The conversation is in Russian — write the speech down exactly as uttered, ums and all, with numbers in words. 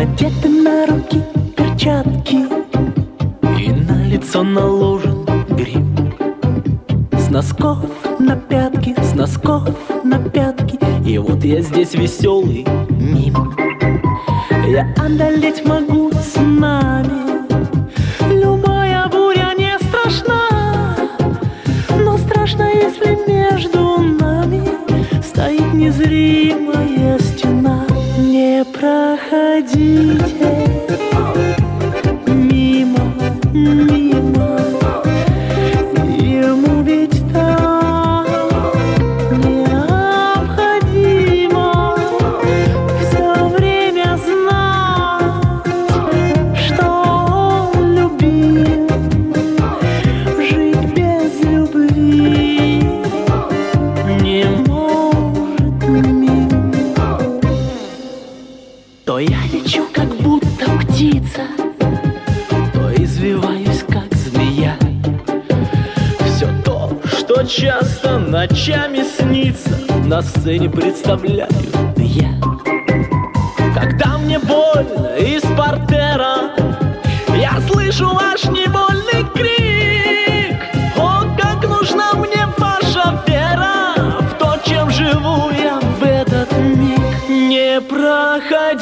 Надеты на руки перчатки и на лицо наложен грим. С носков на пятки, с носков на пятки, и вот я здесь веселый мим. Я одолеть могу с нами, любая буря не страшна, но страшно, если между нами стоит незримая стена. Не проходите мимо, мимо, ему ведь так необходимо все время знать, что он любил. Жить без любви не может мир. То я лечу, как будто птица, то извиваюсь, как змея. Все то, что часто ночами снится, на сцене представляю я. Когда мне больно из портера, я слышу ваш невольный крик. О, как нужна мне ваша вера в то, чем живу я в этот миг. Не проходи